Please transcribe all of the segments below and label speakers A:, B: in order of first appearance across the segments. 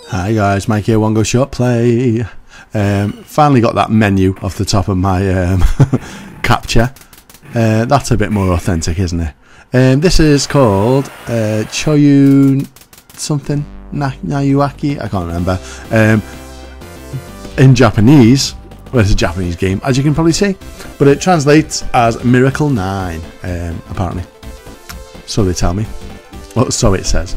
A: Hi guys, Mike here, One Go ShortPlay. Finally got that menu off the top of my capture. That's a bit more authentic, isn't it? This is called Chou something Nayuaki, I can't remember. In Japanese, well, it's a Japanese game, as you can probably see, but it translates as Miracle 9, apparently. So they tell me. Well, so it says.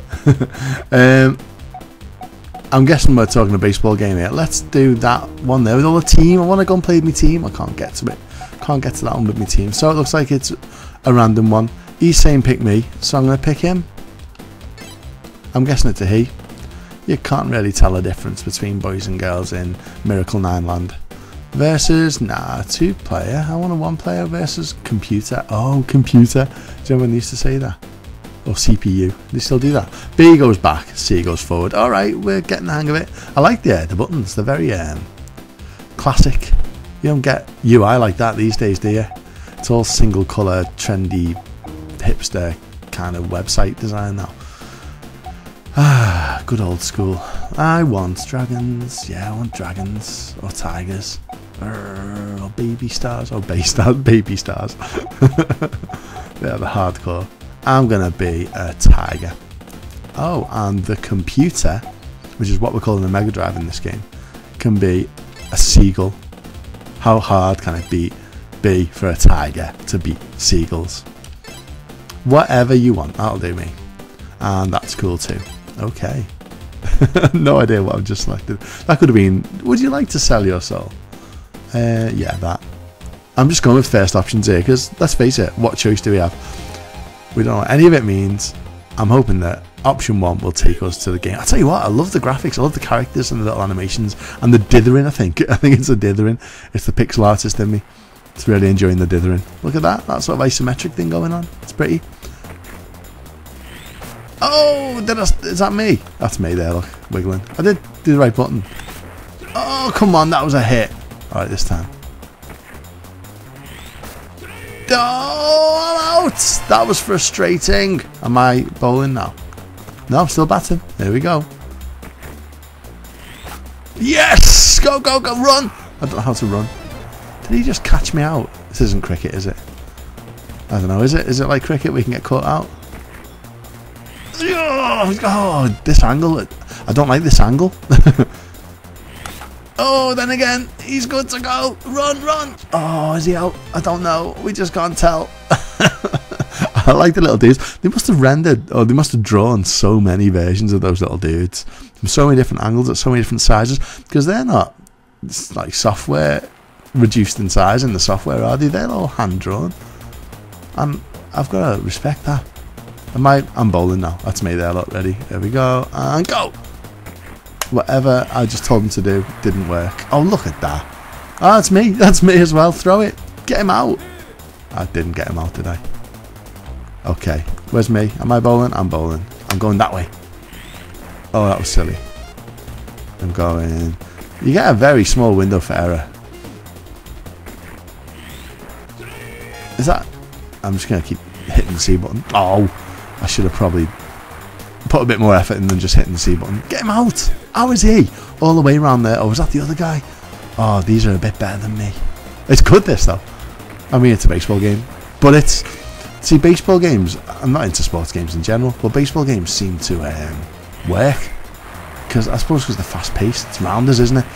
A: I'm guessing we're talking a baseball game here. Let's do that one there with all the team. I want to go and play with my team. I can't get to it. Can't get to that one with my team. So it looks like it's a random one. He's saying pick me, so I'm going to pick him. I'm guessing it's a he. You can't really tell the difference between boys and girls in Miracle 9 Land. Versus, nah, 2-player. I want a 1-player versus computer. Oh, computer. Do you remember when they used to say that? Or CPU. They still do that. B goes back, C goes forward. Alright, we're getting the hang of it. I like the buttons. They're very classic. You don't get UI like that these days, do you? It's all single colour, trendy, hipster kind of website design now. Ah, good old school. I want dragons. Yeah, I want dragons. Or tigers. Or baby stars. Or baby stars. Yeah, the hardcore. I'm going to be a tiger. Oh, and the computer, which is what we're calling the Mega Drive in this game, can be a seagull. How hard can it be for a tiger to beat seagulls? Whatever you want, that'll do me. And that's cool too. Okay. No idea what I've just selected. That could have been, would you like to sell your soul? Yeah, that. I'm just going with first options here, because let's face it, what choice do we have? We don't know what any of it means. I'm hoping that option 1 will take us to the game. I tell you what, I love the graphics, I love the characters and the little animations, and the dithering. I think it's the dithering. It's the pixel artist in me. It's really enjoying the dithering. Look at that sort of isometric thing going on. It's pretty. Oh, is that me? That's me there, look, wiggling. I did do the right button. Oh, come on, that was a hit. Alright, this time. Oh, I'm out! That was frustrating. Am I bowling now? No, I'm still batting. There we go. Yes! Go, go, go, run! I don't know how to run. Did he just catch me out? This isn't cricket, is it? I don't know, is it? Is it like cricket? We can get caught out? Oh, this angle. I don't like this angle. Oh, then again, he's good to go. Run, run. Oh, is he out? I don't know. We just can't tell. I like the little dudes. They must have rendered, or they must have drawn so many versions of those little dudes from so many different angles at so many different sizes, because they're not like software reduced in size in the software, are they? They're all hand drawn. And I've got to respect that. I'm bowling now. That's me there. Look, ready. There we go. And go. Whatever I just told him to do didn't work. Oh, look at that. Oh, that's me. That's me as well. Throw it. Get him out. I didn't get him out, did I? Okay. Where's me? Am I bowling? I'm bowling. I'm going that way. Oh, that was silly. I'm going... You get a very small window for error. Is that... I'm just going to keep hitting the C button. Oh, I should have probably put a bit more effort in than just hitting the C button. Get him out! How is he? All the way around there. Oh, was that the other guy? Oh, these are a bit better than me. It's good, this, though. I mean, it's a baseball game. But it's... See, baseball games... I'm not into sports games in general, but baseball games seem to work. Because I suppose because they're fast-paced. It's rounders, isn't it?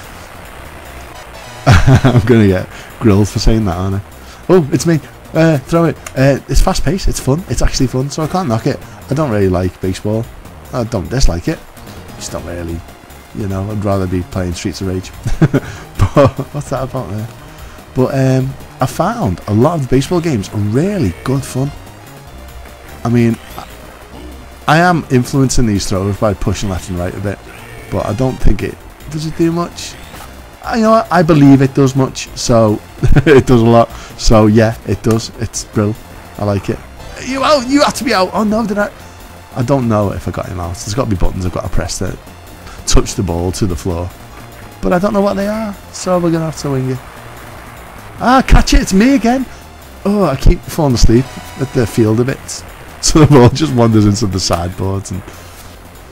A: I'm going to get grilled for saying that, aren't I? Oh, it's me. Throw it. It's fast-paced. It's fun. It's actually fun, so I can't knock it. I don't really like baseball. I don't dislike it. Just don't really, you know, I'd rather be playing Streets of Rage. But what's that about there? But I found a lot of the baseball games are really good fun. I mean, I am influencing these throws by pushing left and right a bit, but I don't think it does it do much. You know what? I believe it does much, so it does a lot. So yeah, it does. It's brilliant. I like it. You out? You have to be out. Oh no, did I? I don't know if I got him out. There's got to be buttons I've got to press to touch the ball to the floor. But I don't know what they are, so we're going to have to wing it. Ah, catch it, it's me again. Oh, I keep falling asleep at the field a bit. So the ball just wanders into the sideboards. And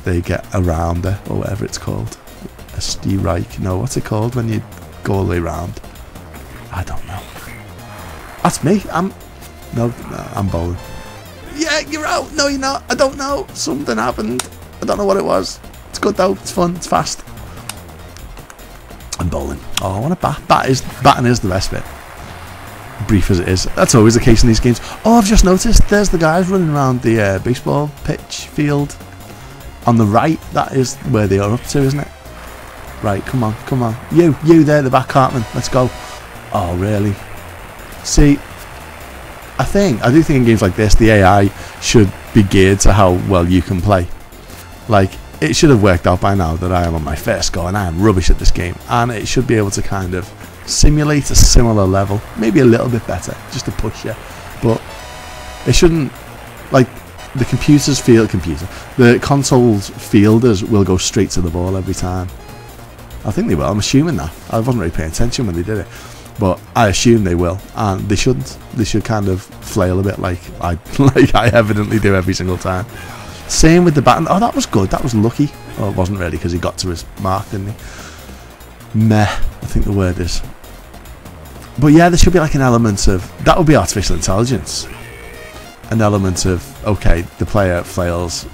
A: they get around it, or whatever it's called. A strike. No, what's it called when you go all the way around? I don't know. That's me. I'm bowling. Yeah, you're out. No, you're not. I don't know. Something happened. I don't know what it was. It's good though. It's fun. It's fast. I'm bowling. Oh, I want to bat. Batting is the best bit. Brief as it is. That's always the case in these games. Oh, I've just noticed. There's the guys running around the baseball pitch field. On the right, that is where they are up to, isn't it? Right, come on, come on. You there, the back Cartman. Let's go. Oh, really? See, I do think in games like this, the AI should be geared to how well you can play. Like, it should have worked out by now that I am on my first go and I am rubbish at this game. And it should be able to kind of simulate a similar level. Maybe a little bit better, just to push you. But it shouldn't, like, the the console's fielders will go straight to the ball every time. I think they will. I'm assuming that. I wasn't really paying attention when they did it, but I assume they will, and they shouldn't. They should kind of flail a bit like I evidently do every single time. Same with the batting. Oh, that was good. That was lucky. Oh, it wasn't really because he got to his mark, didn't he? Meh, I think the word is. But yeah, there should be like an element of that would be artificial intelligence. An element of, okay, the player flails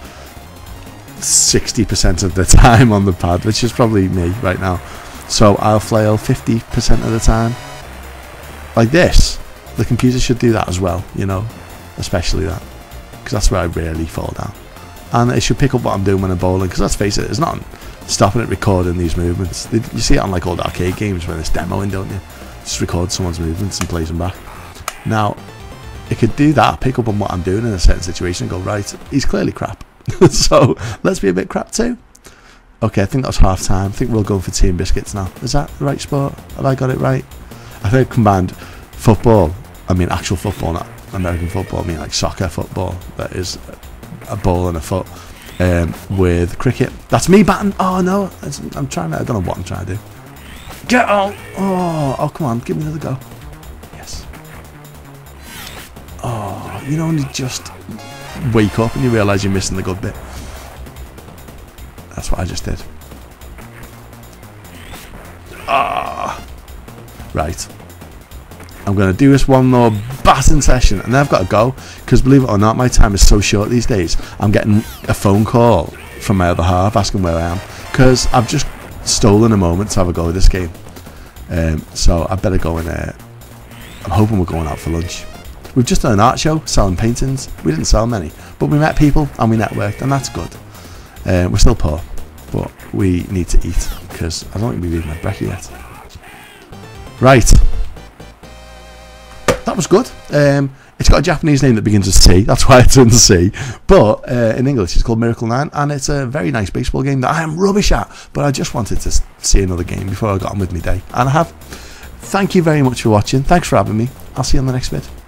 A: 60% of the time on the pad, which is probably me right now, so I'll flail 50% of the time. Like this, the computer should do that as well, you know, especially that, because that's where I really fall down. And it should pick up what I'm doing when I'm bowling, because let's face it, there's nothing stopping it recording these movements. You see it on like old arcade games when it's demoing, don't you? Just record someone's movements and plays them back. Now it could do that, pick up on what I'm doing in a certain situation and go, right, he's clearly crap. So let's be a bit crap too. Okay, I think that was half time. I think we'll go for tea and biscuits now. Is that the right sport? Have I got it right? I think I combined football, I mean actual football, not American football, I mean like soccer football, that is a ball and a foot, with cricket. That's me batting. Oh no, I'm trying to, I don't know what I'm trying to do. Get on! Oh, come on, give me another go. Yes. Oh, you know when you just wake up and you realise you're missing the good bit. That's what I just did. Ah, right. I'm going to do this one more batting session and then I've got to go, because believe it or not, my time is so short these days. I'm getting a phone call from my other half asking where I am, because I've just stolen a moment to have a go at this game. So I better go and I'm hoping we're going out for lunch. We've just done an art show selling paintings. We didn't sell many, but we met people and we networked, and that's good. We're still poor, but we need to eat, because I don't think we've even had brekkie yet. Right, that was good. It's got a Japanese name that begins with C, that's why it's in C, but in English it's called Miracle 9, and it's a very nice baseball game that I am rubbish at, but I just wanted to see another game before I got on with my day, and I have. Thank you very much for watching. Thanks for having me. I'll see you on the next vid.